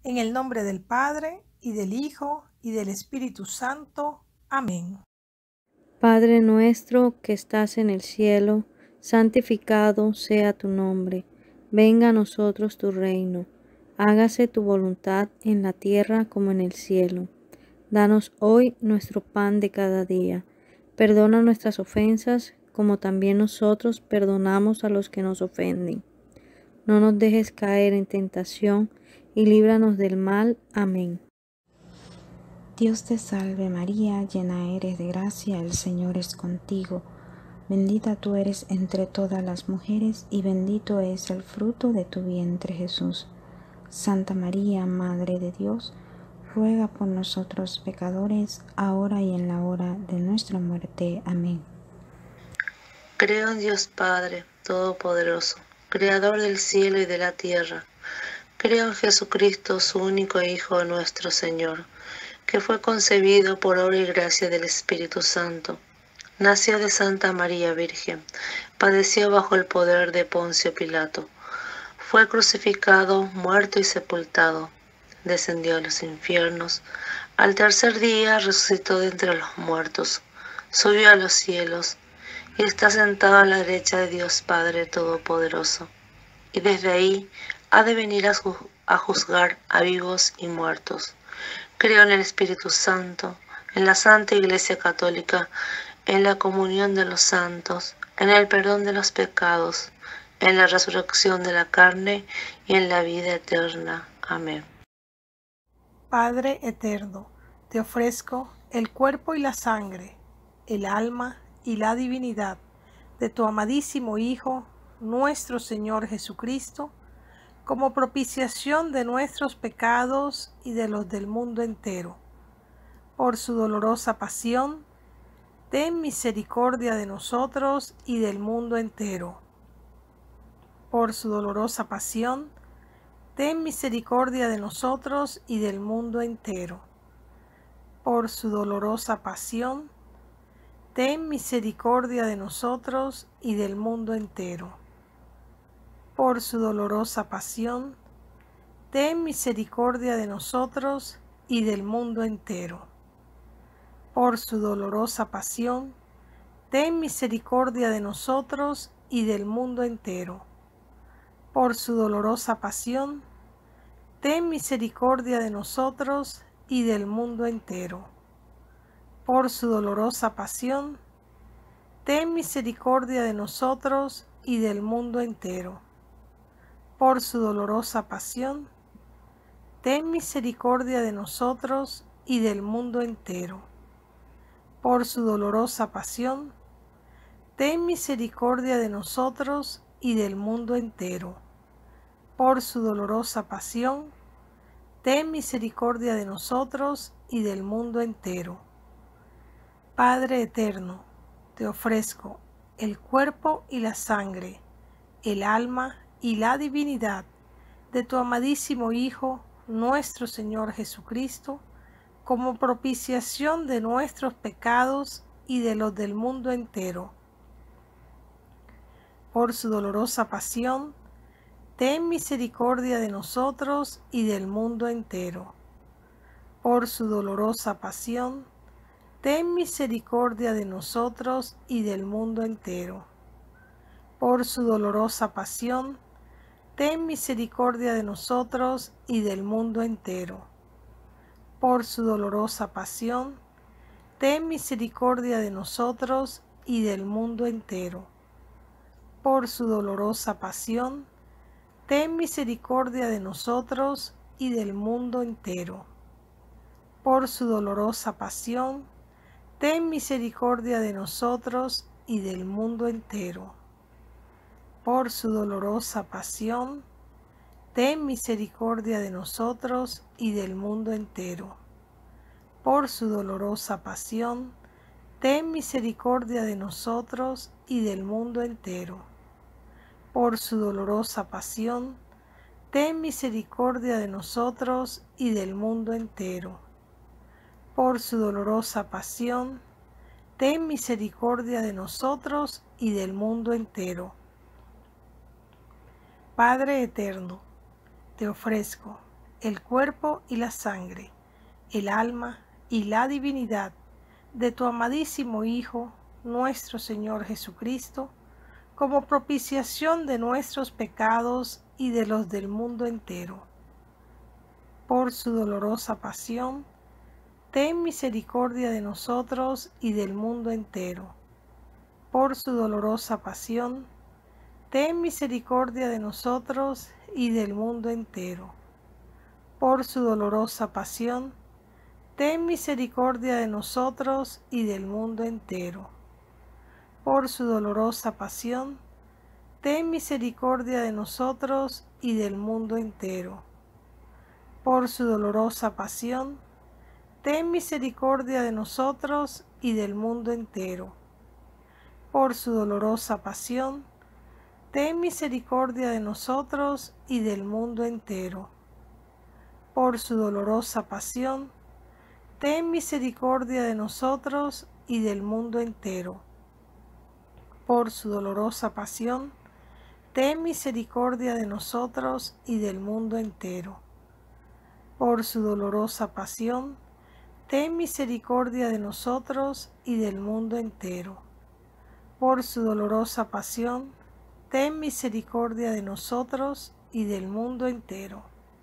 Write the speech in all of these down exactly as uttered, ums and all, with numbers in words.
En el nombre del Padre, y del Hijo, y del Espíritu Santo. Amén. Padre nuestro que estás en el cielo, santificado sea tu nombre. Venga a nosotros tu reino. Hágase tu voluntad en la tierra como en el cielo. Danos hoy nuestro pan de cada día. Perdona nuestras ofensas, como también nosotros perdonamos a los que nos ofenden. No nos dejes caer en tentación, y líbranos del mal. Amén. Dios te salve María, llena eres de gracia, el Señor es contigo. Bendita tú eres entre todas las mujeres, y bendito es el fruto de tu vientre Jesús. Santa María, Madre de Dios, ruega por nosotros pecadores, ahora y en la hora de nuestra muerte. Amén. Creo en Dios Padre Todopoderoso, Creador del cielo y de la tierra. Creo en Jesucristo, su único Hijo, nuestro Señor, que fue concebido por obra y gracia del Espíritu Santo. Nació de Santa María Virgen, padeció bajo el poder de Poncio Pilato. Fue crucificado, muerto y sepultado. Descendió a los infiernos. Al tercer día resucitó de entre los muertos. Subió a los cielos y está sentado a la derecha de Dios Padre Todopoderoso. Y desde ahí ha de venir a, ju- a juzgar a vivos y muertos. Creo en el Espíritu Santo, en la Santa Iglesia Católica, en la comunión de los santos, en el perdón de los pecados, en la resurrección de la carne y en la vida eterna. Amén. Padre eterno, te ofrezco el cuerpo y la sangre, el alma y la divinidad de tu amadísimo Hijo, nuestro Señor Jesucristo, como propiciación de nuestros pecados y de los del mundo entero. Por su dolorosa pasión, ten misericordia de nosotros y del mundo entero. Por su dolorosa pasión, ten misericordia de nosotros y del mundo entero. Por su dolorosa pasión, ten misericordia de nosotros y del mundo entero. Por su dolorosa pasión, ten misericordia de nosotros y del mundo entero. Por su dolorosa pasión, ten misericordia de nosotros y del mundo entero. Por su dolorosa pasión, ten misericordia de nosotros y del mundo entero. Por su dolorosa pasión, ten misericordia de nosotros y del mundo entero. Por su dolorosa pasión, ten misericordia de nosotros y del mundo entero. Por su dolorosa pasión, ten misericordia de nosotros y del mundo entero. Por su dolorosa pasión, ten misericordia de nosotros y del mundo entero. Padre eterno, te ofrezco el cuerpo y la sangre, el alma y la divinidad de tu amadísimo Hijo, nuestro Señor Jesucristo, como propiciación de nuestros pecados y de los del mundo entero. Por su dolorosa pasión, ten misericordia de nosotros y del mundo entero. Por su dolorosa pasión, ten misericordia de nosotros y del mundo entero. Por su dolorosa pasión, ten misericordia de nosotros y del mundo entero. Por su dolorosa pasión, ten misericordia de nosotros y del mundo entero. Por su dolorosa pasión, ten misericordia de nosotros y del mundo entero. Por su dolorosa pasión, ten misericordia de nosotros y del mundo entero. Por su dolorosa pasión, ten misericordia de nosotros y del mundo entero. Por su dolorosa pasión, ten misericordia de nosotros y del mundo entero. Por su dolorosa pasión, ten misericordia de nosotros y del mundo entero. Por su dolorosa pasión, ten misericordia de nosotros y del mundo entero. Padre eterno, te ofrezco el cuerpo y la sangre, el alma y la divinidad de tu amadísimo Hijo, nuestro Señor Jesucristo, como propiciación de nuestros pecados y de los del mundo entero. Por su dolorosa pasión, ten misericordia de nosotros y del mundo entero. Por su dolorosa pasión, ten misericordia de nosotros y del mundo entero. Por su dolorosa pasión, ten misericordia de nosotros y del mundo entero. Por su dolorosa pasión, ten misericordia de nosotros y del mundo entero. Por su dolorosa pasión, ten misericordia de nosotros y del mundo entero. Por su dolorosa pasión, ten misericordia de nosotros y del mundo entero. Por su dolorosa pasión, ten misericordia de nosotros y del mundo entero. Por su dolorosa pasión, ten misericordia de nosotros y del mundo entero. Por su dolorosa pasión, ten misericordia de nosotros y del mundo entero. Por su dolorosa pasión, ten misericordia de nosotros y del mundo entero.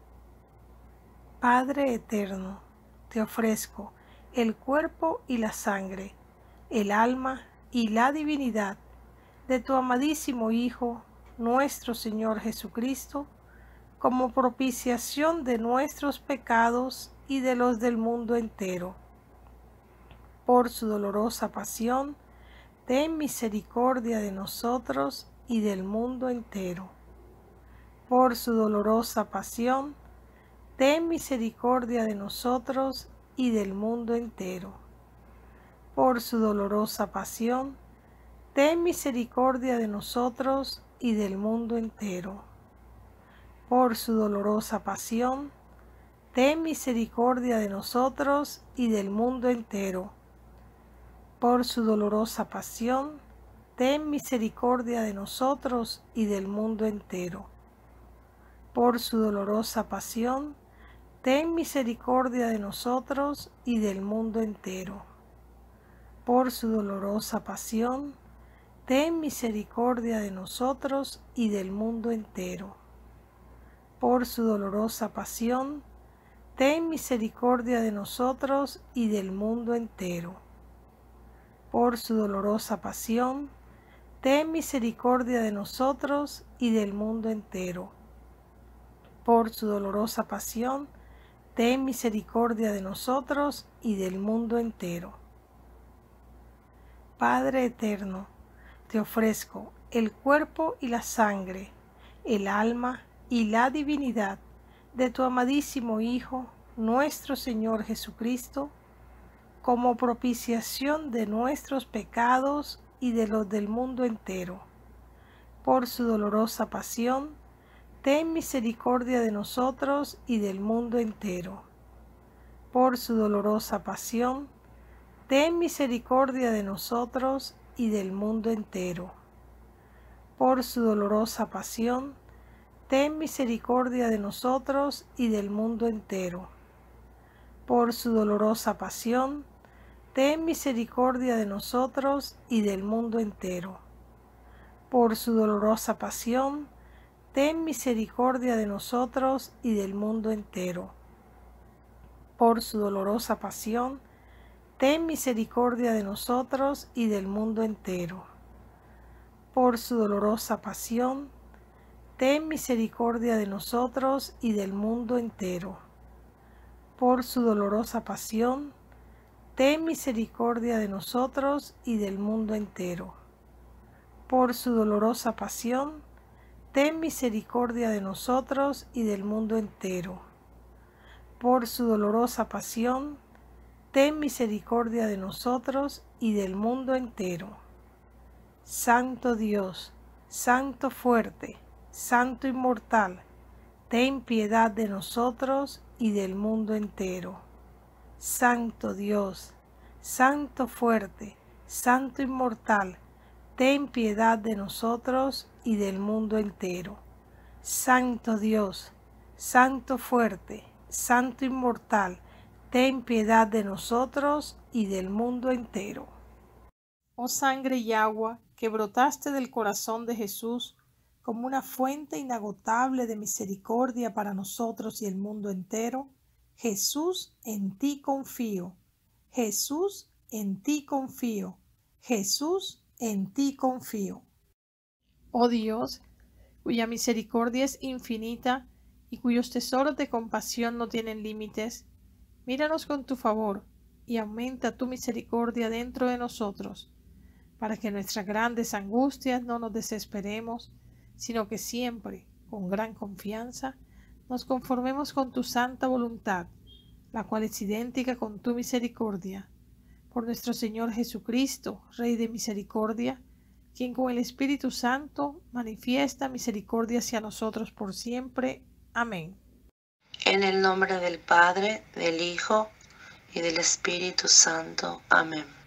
Padre eterno, te ofrezco el cuerpo y la sangre, el alma y la divinidad de tu amadísimo Hijo, nuestro Señor Jesucristo, como propiciación de nuestros pecados y de los del mundo entero. Por su dolorosa pasión, ten misericordia de nosotros y del mundo entero. Por su dolorosa pasión, ten misericordia de nosotros y del mundo entero. Por su dolorosa pasión, ten misericordia de nosotros y del mundo entero. Por su dolorosa pasión, ten misericordia de nosotros y del mundo entero. Por su dolorosa pasión, ten misericordia de nosotros y del mundo entero. Por su dolorosa pasión, ten misericordia de nosotros y del mundo entero. Por su dolorosa pasión, ten misericordia de nosotros y del mundo entero. Por su dolorosa pasión, ten misericordia de nosotros y del mundo entero. Por su dolorosa pasión, ten misericordia de nosotros y del mundo entero. Por su dolorosa pasión, ten misericordia de nosotros y del mundo entero. Padre eterno, te ofrezco el cuerpo y la sangre, el alma y la divinidad de tu amadísimo Hijo, nuestro Señor Jesucristo, como propiciación de nuestros pecados y de los del mundo entero. Por su dolorosa pasión, ten misericordia de nosotros y del mundo entero. Por su dolorosa pasión, ten misericordia de nosotros y del mundo entero. Por su dolorosa pasión, ten misericordia de nosotros y del mundo entero. Por su dolorosa pasión, ten misericordia de nosotros y del mundo entero. Por su dolorosa pasión, ten misericordia de nosotros y del mundo entero. Por su dolorosa pasión, ten misericordia de nosotros y del mundo entero. Por su dolorosa pasión, ten misericordia de nosotros y del mundo entero. Por su dolorosa pasión, ten misericordia de nosotros y del mundo entero. Por su dolorosa pasión, ten misericordia de nosotros y del mundo entero. Por su dolorosa pasión, ten misericordia de nosotros y del mundo entero. Santo Dios, Santo fuerte, Santo inmortal, ten piedad de nosotros y del mundo entero. Santo Dios, Santo fuerte, Santo inmortal, ten piedad de nosotros y del mundo entero. Santo Dios, Santo fuerte, Santo inmortal, ten piedad de nosotros y del mundo entero. Oh sangre y agua que brotaste del corazón de Jesús como una fuente inagotable de misericordia para nosotros y el mundo entero, Jesús, en ti confío. Jesús, en ti confío. Jesús, en ti confío. Oh Dios, cuya misericordia es infinita y cuyos tesoros de compasión no tienen límites, míranos con tu favor y aumenta tu misericordia dentro de nosotros, para que en nuestras grandes angustias no nos desesperemos, sino que siempre, con gran confianza, nos conformemos con tu santa voluntad, la cual es idéntica con tu misericordia. Por nuestro Señor Jesucristo, Rey de misericordia, quien con el Espíritu Santo manifiesta misericordia hacia nosotros por siempre. Amén. En el nombre del Padre, del Hijo y del Espíritu Santo. Amén.